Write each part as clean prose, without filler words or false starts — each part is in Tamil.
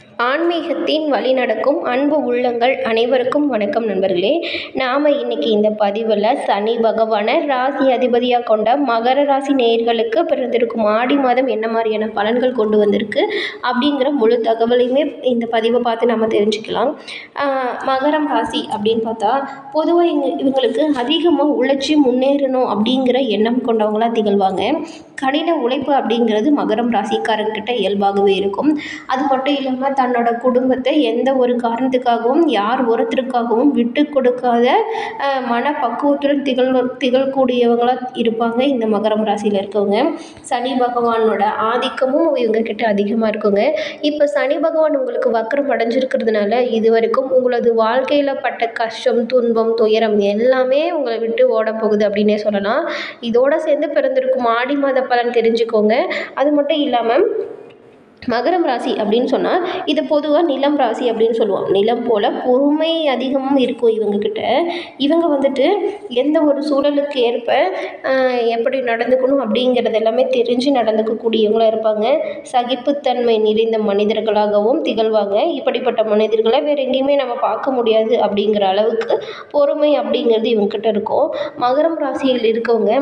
ஆன்மீகத்தின் வழிநடக்கும் அன்பு உள்ளங்கள் அனைவருக்கும் வணக்கம் நண்பர்களே. நாம் இன்னைக்கு இந்த பதிவில் சனி பகவானை ராசி அதிபதியாக கொண்ட மகர ராசி நேயர்களுக்கு பிறந்திருக்கும் ஆடி மாதம் என்ன மாதிரியான பலன்கள் கொண்டு வந்திருக்கு அப்படிங்கிற முழு தகவலையுமே இந்த பதிவை பார்த்து நம்ம தெரிஞ்சுக்கலாம். மகரம் ராசி அப்படின்னு பார்த்தா பொதுவாக இவங்களுக்கு அதிகமாக உழைச்சி முன்னேறணும் அப்படிங்கிற எண்ணம் கொண்டவங்களாக திகழ்வாங்க. கடின உழைப்பு அப்படிங்கிறது மகரம் ராசிக்காரர்கிட்ட இயல்பாகவே இருக்கும். அது மட்டும் இல்லாமல் தன்னோட குடும்பத்தை எந்த ஒரு காரணத்துக்காகவும் யார் ஒருத்தருக்காகவும் விட்டு கொடுக்காத மனப்பக்குவத்துடன் திகழக்கூடியவங்களாக இருப்பாங்க இந்த மகரம் ராசியில் இருக்கவங்க. சனி பகவானோட ஆதிக்கமும் இவங்கக்கிட்ட அதிகமாக இருக்குங்க. இப்போ சனி பகவான் உங்களுக்கு வக்ரம் அடைஞ்சிருக்கிறதுனால இது வரைக்கும் உங்களது வாழ்க்கையில் பட்ட கஷ்டம், துன்பம், துயரம் எல்லாமே உங்களை விட்டு ஓட போகுது அப்படின்னே சொல்லலாம். இதோடு சேர்ந்து பிறந்திருக்கும் ஆடி மாத பலன் தெரிஞ்சுக்கோங்க. அது மட்டும் இல்லாமல் மகரம் ராசி அப்படின்னு சொன்னால் இது பொதுவாக நிலம் ராசி அப்படின்னு சொல்லுவோம். நிலம் போல் பொறுமை அதிகமும் இருக்கும் இவங்கக்கிட்ட. இவங்க வந்துட்டு எந்த ஒரு சூழலுக்கு ஏற்ப எப்படி நடந்துக்கணும் அப்படிங்கிறது எல்லாமே தெரிஞ்சு நடந்துக்கக்கூடியவங்களாக இருப்பாங்க. சகிப்புத்தன்மை நிறைந்த மனிதர்களாகவும் திகழ்வாங்க. இப்படிப்பட்ட மனிதர்களை வேறு எங்கேயுமே நம்ம பார்க்க முடியாது அப்படிங்கிற அளவுக்கு பொறுமை அப்படிங்கிறது இவங்கக்கிட்ட இருக்கும். மகரம் ராசியில் இருக்கவங்க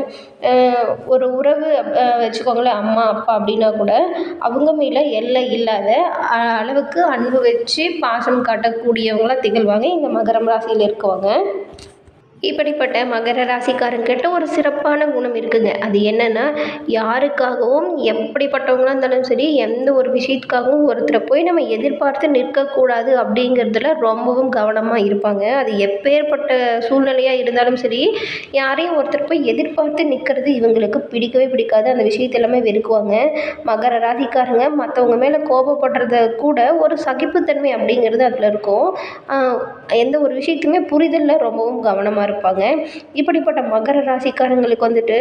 ஒரு உறவு வச்சுக்கோங்களேன், அம்மா அப்பா அப்படின்னா கூட அவங்க மேலே எல்லை இல்லாத அளவுக்கு அன்பு வச்சு பாசம் காட்டக்கூடியவங்களாக திகழ்வாங்க இந்த மகரம் ராசியில் இருக்கவங்க. இப்படிப்பட்ட மகர ராசிக்காரங்கிட்ட ஒரு சிறப்பான குணம் இருக்குங்க. அது என்னென்னா, யாருக்காகவும் எப்படிப்பட்டவங்களாக இருந்தாலும் சரி எந்த ஒரு விஷயத்துக்காகவும் ஒருத்தரை போய் நம்ம எதிர்பார்த்து நிற்கக்கூடாது அப்படிங்கிறதுல ரொம்பவும் கவனமாக இருப்பாங்க. அது எப்பேற்பட்ட சூழ்நிலையாக இருந்தாலும் சரி யாரையும் ஒருத்தர் போய் எதிர்பார்த்து நிற்கிறது இவங்களுக்கு பிடிக்கவே பிடிக்காது. அந்த விஷயத்தை எல்லாமே வெறுக்குவாங்க. மகர ராசிக்காரங்க மற்றவங்க மேலே கோபப்படுறத கூட ஒரு சகிப்புத்தன்மை அப்படிங்கிறது அதில் இருக்கும். எந்த ஒரு விஷயத்தையுமே புரிதலில் ரொம்பவும் கவனமாக இருப்பாங்க. இப்படிப்பட்ட மகர ராசிக்காரங்களுக்கு வந்துட்டு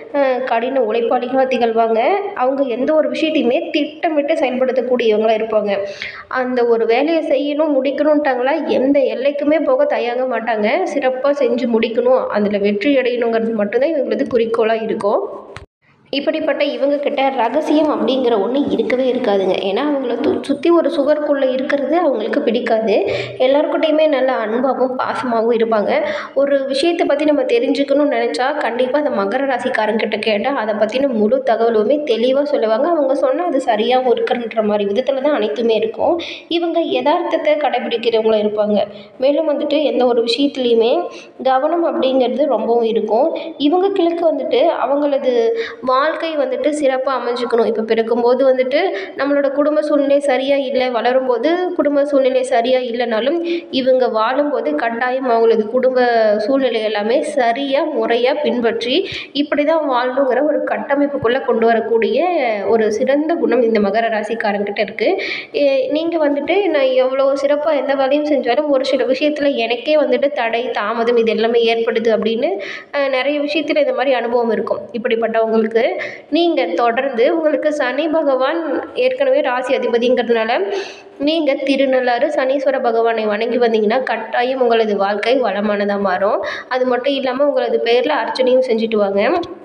கடின உழைப்பாளிகளாக திகழ்வாங்க. அவங்க எந்த ஒரு விஷயத்தையுமே திட்டமிட்டு செயல்படுத்தக்கூடியவங்களாக இருப்பாங்க. அந்த ஒரு வேலையை செய்யணும் முடிக்கணுன்ட்டாங்களா எந்த எல்லைக்குமே போக தயங்க மாட்டாங்க. சிறப்பாக செஞ்சு முடிக்கணும், அதில் வெற்றி அடையணுங்கிறது மட்டும்தான் இவங்களது குறிக்கோளாக இருக்கும். இப்படிப்பட்ட இவங்கக்கிட்ட ரகசியம் அப்படிங்கிற ஒன்று இருக்கவே இருக்காதுங்க. ஏன்னா அவங்கள சுற்றி ஒரு சுவருக்குள்ளே இருக்கிறது அவங்களுக்கு பிடிக்காது. எல்லாருக்கிட்டையுமே நல்ல அன்பாகவும் பாசமாகவும் இருப்பாங்க. ஒரு விஷயத்தை பற்றி நம்ம தெரிஞ்சுக்கணும்னு நினச்சா கண்டிப்பாக அந்த மகர ராசிக்காரங்கிட்ட கேட்டால் அதை பற்றின முழு தகவலுமே தெளிவாக சொல்லுவாங்க. அவங்க சொன்னால் அது சரியாக இருக்குன்ற மாதிரி விதத்தில் தான் அனைத்துமே இருக்கும். இவங்க யதார்த்தத்தை கடைபிடிக்கிறவங்கள இருப்பாங்க. மேலும் வந்துட்டு எந்த ஒரு விஷயத்துலையுமே கவனம் அப்படிங்கிறது ரொம்பவும் இருக்கும். இவங்களுக்கு வந்துட்டு அவங்களது வாழ்க்கை வந்துட்டு சிறப்பாக அமைஞ்சுக்கணும். இப்போ பிறக்கும்போது வந்துட்டு நம்மளோட குடும்ப சூழ்நிலை சரியாக இல்லை, வளரும்போது குடும்ப சூழ்நிலை சரியாக இல்லைனாலும் இவங்க வாழும்போது கட்டாயம் அவங்களது குடும்ப சூழ்நிலை எல்லாமே சரியாக முறையாக பின்பற்றி இப்படி தான் வாழணுங்கிற ஒரு கட்டமைப்புக்குள்ளே கொண்டு வரக்கூடிய ஒரு சிறந்த குணம் இந்த மகர ராசிக்காரங்கிட்ட இருக்குது. நீங்கள் வந்துட்டு நான் எவ்வளோ சிறப்பாக எந்த வேலையும் செஞ்சாலும் ஒரு சில விஷயத்தில் எனக்கே வந்துட்டு தடை தாமதம் இது எல்லாமே ஏற்படுது அப்படின்னு நிறைய விஷயத்தில் இந்த மாதிரி அனுபவம் இருக்கும். இப்படிப்பட்டவங்களுக்கு நீங்கள் தொடர்ந்து உங்களுக்கு சனி பகவான் ஏற்கனவே ராசி அதிபதிங்கிறதுனால நீங்கள் திருநள்ளாறு சனீஸ்வர பகவானை வணங்கி வந்தீங்கன்னா கட்டாயம் உங்களது வாழ்க்கை வளமானதாக மாறும். அது மட்டும் இல்லாமல் உங்களது பேரில் அர்ச்சனையும் செஞ்சுட்டு வாங்க.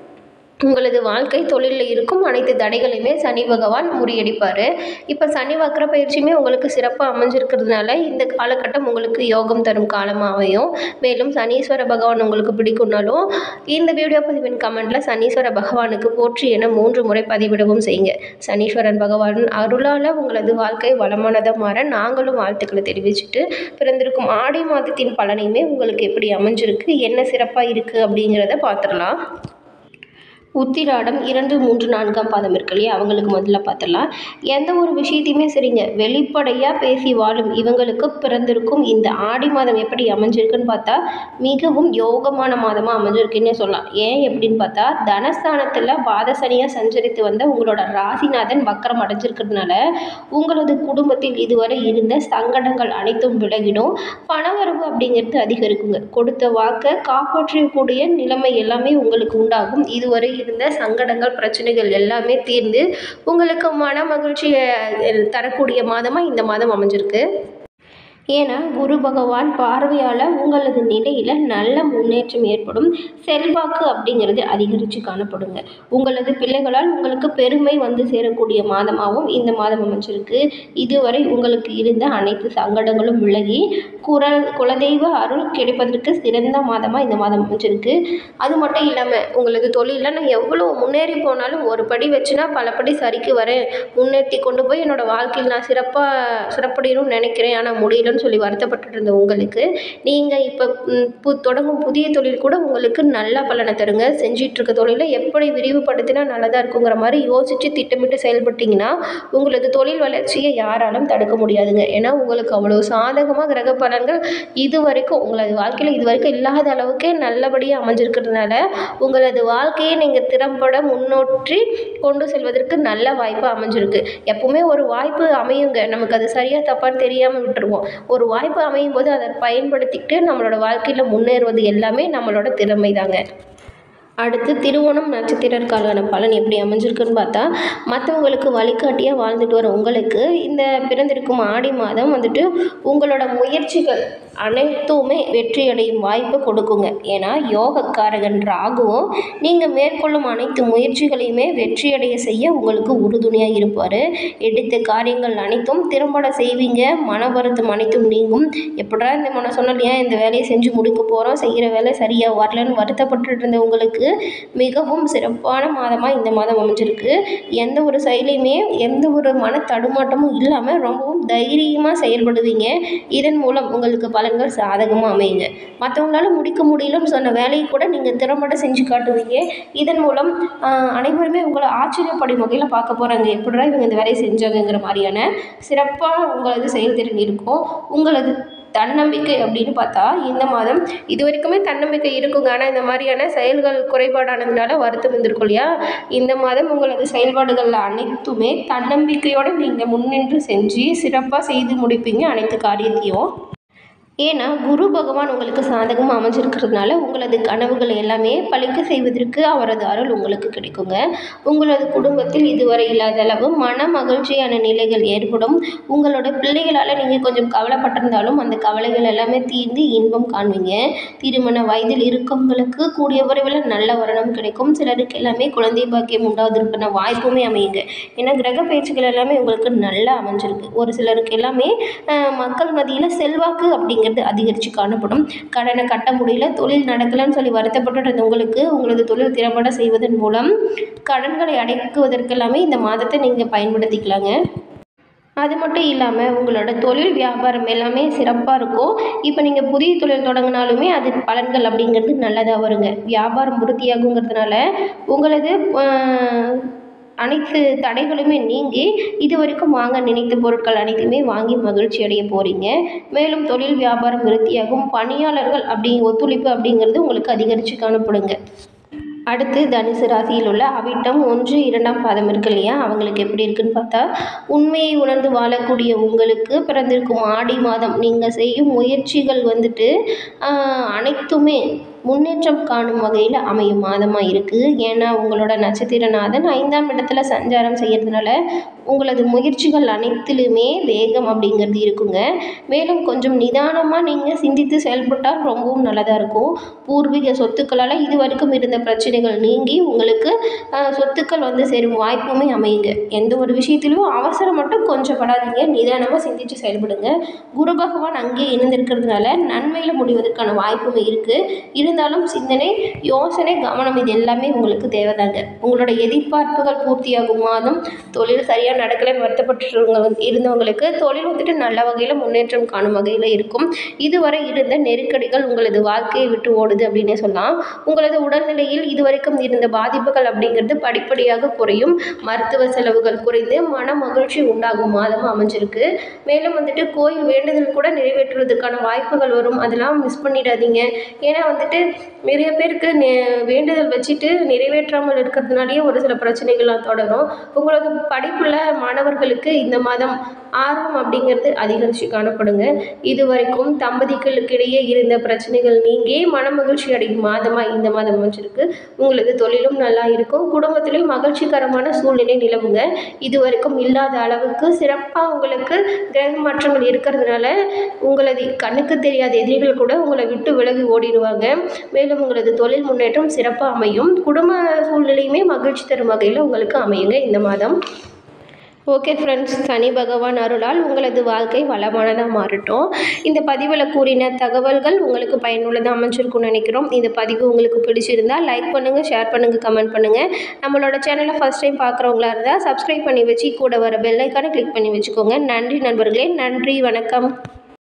உங்களது வாழ்க்கை தொழிலில் இருக்கும் அனைத்து தடைகளையுமே சனி பகவான் முறியடிப்பார். இப்போ சனி வக்ர பயிற்சியுமே உங்களுக்கு சிறப்பாக அமைஞ்சிருக்கிறதுனால இந்த காலகட்டம் உங்களுக்கு யோகம் தரும் காலமாக அமையும். மேலும் சனீஸ்வர பகவான் உங்களுக்கு பிடிக்கும்னாலும் இந்த வீடியோ பதிவின் கமெண்ட்டில் சனீஸ்வர பகவானுக்கு போற்றி என 3 முறை பதிவிடவும் செய்யுங்க. சனீஸ்வரன் பகவான் அருளால் உங்களது வாழ்க்கை வளமானதாக மாற நாங்களும் வாழ்த்துக்களை தெரிவிச்சுட்டு பிறந்திருக்கும் ஆடி மாதத்தின் பலனையுமே உங்களுக்கு எப்படி அமைஞ்சிருக்கு, என்ன சிறப்பாக இருக்குது அப்படிங்கிறத பார்த்துடலாம். உத்திராடம் 2, 3, 4ஆம் பாதம் இருக்கு இல்லையா, அவங்களுக்கு முதல்ல பார்த்துடலாம். எந்த ஒரு விஷயத்தையுமே சரிங்க வெளிப்படையாக பேசி வாழும் இவங்களுக்கு பிறந்திருக்கும் இந்த ஆடி மாதம் எப்படி அமைஞ்சிருக்குன்னு பார்த்தா மிகவும் யோகமான மாதமாக அமைஞ்சிருக்குன்னே சொல்லலாம். ஏன் எப்படின்னு பார்த்தா தனஸ்தானத்தில் பாதசனியாக சஞ்சரித்து வந்த உங்களோட ராசிநாதன் வக்கரம் அடைஞ்சிருக்கிறதுனால உங்களது குடும்பத்தில் இதுவரை இருந்த சங்கடங்கள் அனைத்தும் விலகிடும். பணவரவு அப்படிங்கிறது அதிகரிக்குங்க. கொடுத்த வாக்கை காப்பாற்றக்கூடிய நிலைமை எல்லாமே உங்களுக்கு உண்டாகும். இதுவரை இருந்த சங்கடங்கள் பிரச்சனைகள் எல்லாமே தீர்ந்து உங்களுக்கு மன மகிழ்ச்சியை தரக்கூடிய மாதமாக இந்த மாதம் அமைஞ்சிருக்கு. ஏன்னா குரு பகவான் பார்வையால் உங்களது நிலையில் நல்ல முன்னேற்றம் ஏற்படும். செல்வாக்கு அப்படிங்கிறது அதிகரித்து காணப்படுங்க. உங்களது பிள்ளைகளால் உங்களுக்கு பெருமை வந்து சேரக்கூடிய மாதமாகவும் இந்த மாதம் அமைஞ்சிருக்கு. இதுவரை உங்களுக்கு இருந்த அனைத்து சங்கடங்களும் விலகி குலதெய்வ அருள் கிடைப்பதற்கு சிறந்த மாதமாக இந்த மாதம் அமைஞ்சிருக்கு. அது மட்டும் இல்லாமல் உங்களது தொழிலில் நான் எவ்வளோ முன்னேறி போனாலும் ஒரு படி வச்சுனா பல படி சரிக்கு வரேன், முன்னேற்றி கொண்டு போய் என்னோடய வாழ்க்கையில் நான் சிறப்படையணும்னு நினைக்கிறேன், ஆனால் முடியலன்னு சொல்லி வருத்தப்பட்டு இருந்த உங்களுக்கு நீங்கள் இப்போ தொடங்கும் புதிய தொழில் கூட உங்களுக்கு நல்ல பலனை தருங்க. செஞ்சிட்ருக்க தொழிலை எப்படி விரிவுபடுத்தினா நல்லதாக இருக்குங்கிற மாதிரி யோசித்து திட்டமிட்டு செயல்பட்டிங்கன்னா உங்களது தொழில் வளர்ச்சியை யாராலும் தடுக்க முடியாதுங்க. ஏன்னா உங்களுக்கு அவ்வளோ சாதகமாக கிரக பலன்கள் இதுவரைக்கும் உங்களது வாழ்க்கையில் இதுவரைக்கும் இல்லாத அளவுக்கே நல்லபடியாக அமைஞ்சிருக்கிறதுனால உங்களது வாழ்க்கையை நீங்கள் திறம்பட முன்னோற்றி கொண்டு செல்வதற்கு நல்ல வாய்ப்பு அமைஞ்சிருக்கு. எப்பவுமே ஒரு வாய்ப்பு அமையுங்க, நமக்கு அது சரியாக தப்பான்னு தெரியாமல் விட்டுருவோம். ஒரு வாய்ப்பு அமையும் போது அதை பயன்படுத்திக்கிட்டு நம்மளோட வாழ்க்கையில் முன்னேறுவது எல்லாமே நம்மளோட திறமை தாங்க. அடுத்து திருவோணம் நட்சத்திரக்கான பலன் எப்படி அமைஞ்சிருக்குன்னு பார்த்தா, மற்றவங்களுக்கு வழிகாட்டியாக வாழ்ந்துட்டு வர உங்களுக்கு இந்த பிறந்திருக்கும் ஆடி மாதம் வந்துட்டு உங்களோட முயற்சிகள் அனைத்துமே வெற்றியடையும் வாய்ப்பை கொடுக்குங்க. ஏன்னா யோகக்காரகன் ராகுவும் நீங்கள் மேற்கொள்ளும் அனைத்து முயற்சிகளையுமே வெற்றியடைய செய்ய உங்களுக்கு உறுதுணையாக இருப்பார். எடுத்த காரியங்கள் அனைத்தும் திறம்பட செய்வீங்க. மன வருத்தம் அனைத்தும் நீங்கும். எப்படா இந்த மன சொன்னால் ஏன் இந்த வேலையை செஞ்சு முடிக்க போகிறோம், செய்கிற வேலை சரியாக வரலன்னு வருத்தப்பட்டு இருந்த உங்களுக்கு மிகவும் சிறப்பான மாதமாக இந்த மாதம் அமைஞ்சிருக்கு. எந்த ஒரு செயலையுமே எந்த ஒரு மன தடுமாட்டமும் இல்லாமல் ரொம்பவும் தைரியமாக செயல்படுவீங்க. இதன் மூலம் உங்களுக்கு பலன்கள் சாதகமாக அமையுங்க. மற்றவங்களால முடிக்க முடியலன்னு சொன்ன வேலையை கூட நீங்கள் திறம்பட செஞ்சு காட்டுவீங்க. இதன் மூலம் அனைவருமே உங்களை ஆச்சரியப்படும் வகையில் பார்க்க போகிறாங்க, எப்படிடா இவங்க இந்த வேலையை செஞ்சாங்கங்கிற மாதிரியான சிறப்பாக உங்களது செயல்திறன் இருக்கும். உங்களது தன்னம்பிக்கை அப்படின்னு பார்த்தா இந்த மாதம் இது வரைக்குமே தன்னம்பிக்கை இருக்குங்க. ஆனால் இந்த மாதிரியான செயல்கள் குறைபாடானதுனால வருத்தம் இருந்திருக்கும் இல்லையா, இந்த மாதம் உங்களது செயல்பாடுகள் அனைத்துமே தன்னம்பிக்கையோடு நீங்கள் முன்னின்று செஞ்சு சிறப்பாக செய்து முடிப்பீங்க அனைத்து காரியத்தையும். ஏன்னா குரு பகவான் உங்களுக்கு சாதகமாக அமைஞ்சிருக்கிறதுனால உங்களது கனவுகள் எல்லாமே பழிக்க செய்வதற்கு அவரது அருள் உங்களுக்கு கிடைக்குங்க. உங்களது குடும்பத்தில் இதுவரை இல்லாத அளவு மன மகிழ்ச்சியான நிலைகள் ஏற்படும். உங்களோட பிள்ளைகளால் நீங்கள் கொஞ்சம் கவலைப்பட்டிருந்தாலும் அந்த கவலைகள் எல்லாமே தீர்ந்து இன்பம் காண்பீங்க. திருமண வயதில் இருக்கவங்களுக்கு கூடிய விரைவில் நல்ல வருடம் கிடைக்கும். சிலருக்கு எல்லாமே குழந்தை பாக்கியம் உண்டாவதற்கான வாய்ப்புமே அமையுங்க. ஏன்னா கிரக பயிற்சிகள் எல்லாமே உங்களுக்கு நல்லா அமைஞ்சிருக்கு. ஒரு சிலருக்கு எல்லாமே மக்கள் மத்தியில் செல்வாக்கு அப்படிங்கிறது அதிகரித்து காணப்படும். கடனை கட்ட முடியல, தொழில் நடக்கலன்னு சொல்லி வருத்தப்பட்டு உங்களுக்கு உங்களது தொழில் திறம்பட செய்வதன் மூலம் கடன்களை அடைக்குவதற்கெல்லாமே இந்த மாதத்தை நீங்கள் பயன்படுத்திக்கலாங்க. அது மட்டும் இல்லாமல் உங்களோட தொழில் வியாபாரம் எல்லாமே சிறப்பாக இருக்கும். இப்போ நீங்கள் புதிய தொழில் தொடங்கினாலுமே அது பலன்கள் அப்படிங்கிறது நல்லதாக வருங்க. வியாபாரம் விருத்தியாகுங்கிறதுனால உங்களது அனைத்து தடைகளுமே நீங்கி இது வரைக்கும் வாங்க நினைத்த பொருட்கள் அனைத்துமே வாங்கி மகிழ்ச்சி அடைய போகிறீங்க. மேலும் தொழில் வியாபாரம் விருத்தியாகும். பணியாளர்கள் ஒத்துழைப்பு அப்படிங்கிறது உங்களுக்கு அதிகரித்து காணப்படுங்க. அடுத்து தனுசு ராசியில் உள்ள அவிட்டம் 1, 2ஆம் பாதம் இருக்கு இல்லையா, அவங்களுக்கு எப்படி இருக்குன்னு பார்த்தா, உண்மையை உணர்ந்து வாழக்கூடிய உங்களுக்கு பிறந்திருக்கும் ஆடி மாதம் நீங்கள் செய்யும் முயற்சிகள் வந்துட்டு அனைத்துமே முன்னேற்றம் காணும் வகையில் அமையும் மாதமாக இருக்குது. ஏன்னா உங்களோட நட்சத்திரநாதன் 5ஆம் இடத்துல சஞ்சாரம் செய்கிறதுனால உங்களது முயற்சிகள் அனைத்திலுமே வேகம் அப்படிங்கிறது இருக்குங்க. மேலும் கொஞ்சம் நிதானமாக நீங்கள் சிந்தித்து செயல்பட்டால் ரொம்பவும் நல்லதாக இருக்கும். பூர்வீக சொத்துக்களால் இது வரைக்கும் இருந்த பிரச்சனைகள் நீங்கி உங்களுக்கு சொத்துக்கள் வந்து சேரும் வாய்ப்புமே அமையுங்க. எந்த ஒரு விஷயத்திலும் அவசரம் மட்டும் கொஞ்சம் படாதீங்க, நிதானமாக சிந்தித்து செயல்படுங்க. குரு பகவான் அங்கே இணைந்திருக்கிறதுனால நன்மையில் முடிவதற்கான வாய்ப்புமே இருக்குது. இருந்தாலும் சிந்தனை, யோசனை, கவனம் இது எல்லாமே உங்களுக்கு தேவைதாங்க. உங்களோட எதிர்பார்ப்புகள் பூர்த்தியாகும் மாதம். தொழில் சரியாக நடக்கலைன்னு வருத்தப்பட்டு இருந்தவங்களுக்கு தொழில் வந்துட்டு நல்ல வகையில் முன்னேற்றம் காணும் வகையில் இருக்கும். இதுவரை இருந்த நெருக்கடிகள் உங்களது வாழ்க்கையை விட்டு ஓடுது அப்படின்னே சொல்லலாம். உங்களது உடல்நிலையில் இதுவரைக்கும் இருந்த பாதிப்புகள் அப்படிங்கிறது படிப்படியாக குறையும். மருத்துவ செலவுகள் குறைந்து மன மகிழ்ச்சி உண்டாகும் மாதமாக அமைஞ்சிருக்கு. மேலும் வந்துட்டு கோயில் வேண்டுதல் கூட நிறைவேற்றுவதற்கான வாய்ப்புகள் வரும். அதெல்லாம் மிஸ் பண்ணிடாதீங்க. ஏன்னா வந்துட்டு நிறைய பேருக்கு வேண்டுதல் வச்சுட்டு நிறைவேற்றாமல் இருக்கிறதுனாலேயே ஒரு சில பிரச்சனைகள்லாம் தொடரும். உங்களது படிப்பில் மாணவர்களுக்கு இந்த மாதம் ஆர்வம் அப்படிங்கிறது அதிகரித்து காணப்படுங்க. இதுவரைக்கும் தம்பதிகளுக்கிடையே இருந்த பிரச்சனைகள் நீங்கி மனமகிழ்ச்சி அடையும் மாதமாக இந்த மாதம் அமைஞ்சிருக்கு. உங்களது தொழிலும் நல்லா இருக்கும், குடும்பத்திலையும் மகிழ்ச்சிகரமான சூழ்நிலை நிலவுங்க. இதுவரைக்கும் இல்லாத அளவுக்கு சிறப்பாக உங்களுக்கு கிரக மாற்றங்கள் இருக்கிறதுனால உங்களது கண்ணுக்கு தெரியாத எதிரிகள் கூட உங்களை விட்டு விலகி ஓடிடுவாங்க. மேலும் உங்களது தொழில் முன்னேற்றம் சிறப்பாக அமையும். குடும்ப சூழ்நிலையுமே மகிழ்ச்சி தரும் வகையில் உங்களுக்கு அமையுங்க இந்த மாதம். ஓகே ஃப்ரெண்ட்ஸ், சனி பகவான் அருளால் உங்களது வாழ்க்கை வளமானதாக மாறட்டும். இந்த பதிவில் கூறின தகவல்கள் உங்களுக்கு பயனுள்ளதாக அமைஞ்சிருக்கும்னு நினைக்கிறோம். இந்த பதிவு உங்களுக்கு பிடிச்சிருந்தால் லைக் பண்ணுங்கள், ஷேர் பண்ணுங்கள், கமெண்ட் பண்ணுங்கள். நம்மளோட சேனலை ஃபஸ்ட் டைம் பார்க்குறவங்களா இருந்தால் சப்ஸ்கிரைப் பண்ணி வச்சு கூட வர பெல் ஐக்கானை கிளிக் பண்ணி வச்சுக்கோங்க. நன்றி நண்பர்களே, நன்றி, வணக்கம்.